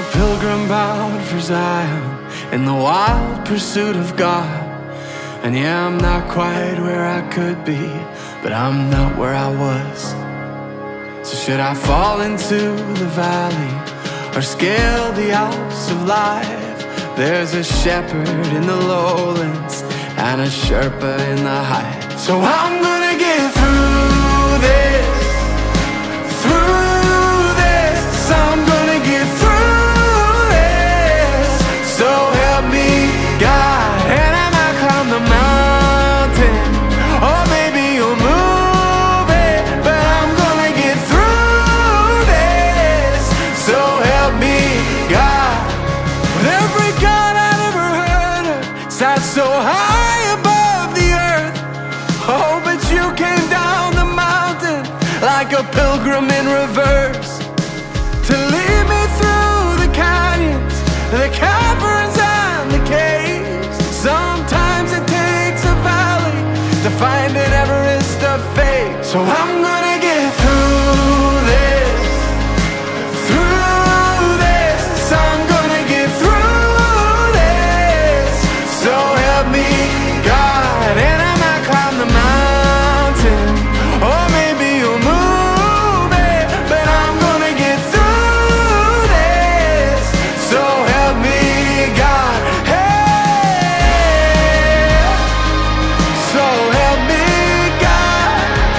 pilgrim bound for Zion, in the wild pursuit of God. And yeah, I'm not quite where I could be, but I'm not where I was. So should I fall into the valley or scale the Alps of life, there's a shepherd in the lowlands and a Sherpa in the heights. So I'm gonna get through this, I'm gonna get through this. So help me God, and I might climb the mountain, or maybe you'll move it, but I'm gonna get through this. So help me God. But every God I'd ever heard of sat so high above the earth. Oh, but you came down the mountain like a pilgrim in reverse, to lead me through the canyons, the caverns and the caves. Sometimes it takes a valley to find an Everest of faith. So I'm gonna get through this, I'm gonna get through this. So help me God, and I might climb the mountain, or maybe you'll move it, but I'm gonna get through this. So help me God, hey, so help me God.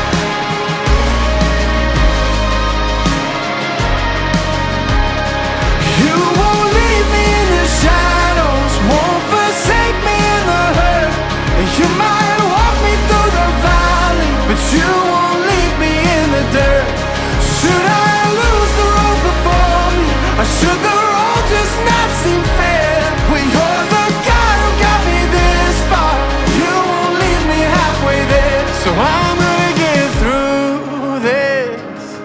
You won't leave me in the shadows, won't forsake me in the hurt. You might walk me through the valley, but you won't leave me in the dirt. Should I lose the road before me, or should the road just not seem fair? Well, you're the God who got me this far, you won't leave me halfway there. So I'm gonna get through this,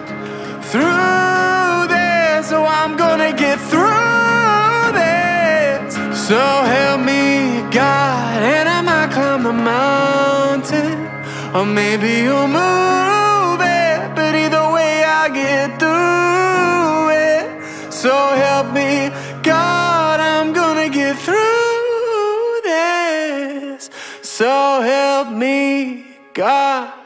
so I'm gonna get through this. So help me God, and I might climb the mountain, or maybe you'll move it, but either way I get through it. So help me God, I'm gonna get through this. So help me God.